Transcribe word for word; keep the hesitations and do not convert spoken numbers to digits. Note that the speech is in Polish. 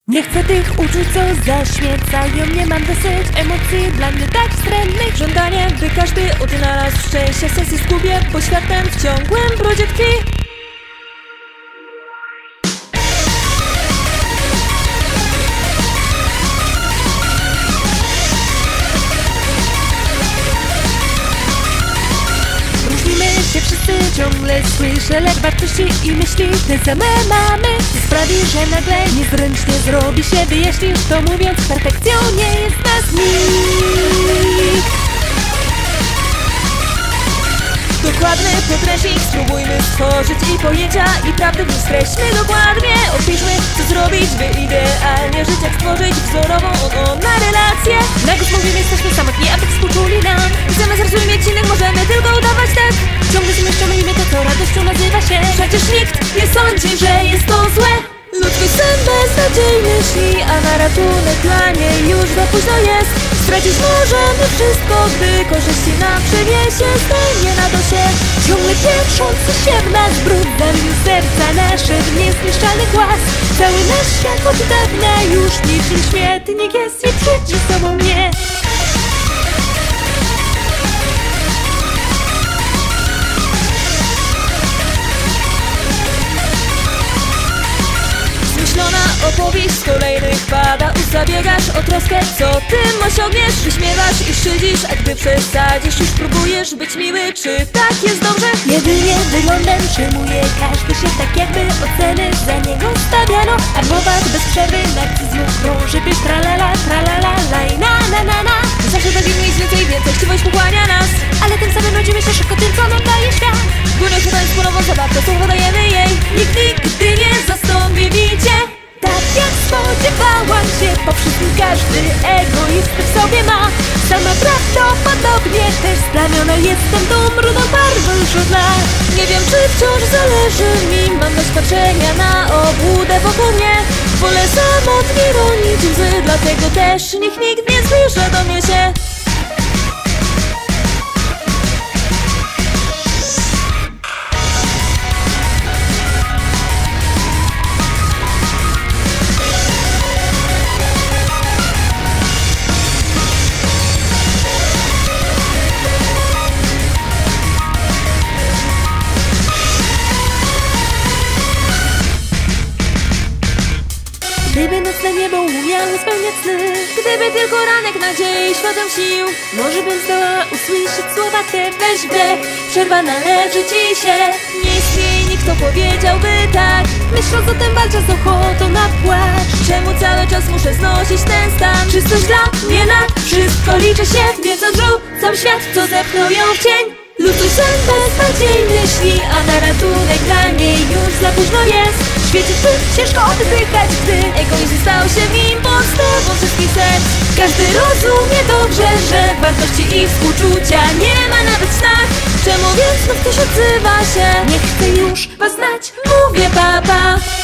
Nie chcę tych uczuć, co zaśmiecają. Nie mam dosyć emocji dla mnie tak wstrętnych. Żądanie, by każdy odnalazł szczęście. Sesję zgubię, bo świat ten w ciągłym brudzie tkwi. Wszyscy ciągle słyszę lek wartości i myśli te same mamy. To sprawi, że nagle niezręcznie zrobi się, wyjaśnisz to mówiąc, perfekcją nie jest nas nikt. Dokładny podręcznik spróbujmy stworzyć i pojęcia i prawdy wystreśćmy dokładnie. Opiszmy, co zrobić, by idealnie żyć, jak stworzyć wzorową ona relację. Na głos mówimy, jesteśmy samotni, aby współczuli nam. Zamiast rozumieć innych, możemy tylko udawać tak. Ciągle zmyślamy imię to, co radością nazywa się. Przecież nikt nie sądzi, że jest to złe. Ludzki sen beznadziejny śni, a na ratunek dla niej już za późno jest. Stracić możemy wszystko, gdy korzyści nam przyniesie. Stanie na dosie, ciągle pieprzący się w nas brud. Zamił serca nasze w niezniszczalnych łaz. Cały nasz świat od dawna już niczym śmietnik jest i przyjdzie z sobą mnie. Opowieść z kolejnych pada. Zabiegasz o troskę, co tym osiągniesz. Wyśmiewasz i szydzisz, a gdy przesadzisz, już próbujesz być miły. Czy tak jest dobrze? Jedynie wyglądem przejmuje każdy się, tak jakby oceny za niego stawiano. A w głowach bez przerwy narcyzmu krąży by tralala, tralala, laj, na, na, na, na. Zawsze będziemy mieć więcej, więcej chciwość pochłania nas. Ale tym samym rodzimy się szybko tym, co nam daje świat. Górę się tańc ponowną zabawkę, słowo dajemy jej. Nikt nigdy nie zastąpi bicie. Tak jak spodziewałam się, po wszystkim każdy egoisty w sobie ma. Sama prawdopodobnie też splamiona jestem tą rudą barwą już od lat. Nie wiem, czy wciąż zależy mi, mam dość patrzenia na obłudę wokół mnie. Wolę samotnie ronić łzy, dlatego też niech nikt nie zbliża do mnie się. Gdyby nocne niebo umiało spełniać sny, gdyby tylko ranek nadziei światem sił, może bym zdołała usłyszeć słowa te: weź wdech, przerwa należy ci się. Nie istnieje nikt, kto powiedziałby tak, myśląc o tym walczę z ochotą na płacz. Czemu cały czas muszę znosić ten stan? Czy coś dla mnie na wszystko liczy się? Więc odrzucam świat, co zepchnął ją w cień. Ludzki sen beznadziejny śni, a na ratunek dla niej już za późno jest. W świecie tym ciężko oddychać, gdy egoizm stał się w nim podstawą wszystkich serc. Każdy rozumie dobrze, że wartości i współczucia nie ma nawet w snach. Czemu więc znów ktoś odzywa się? Nie chcę już was znać, mówię papa.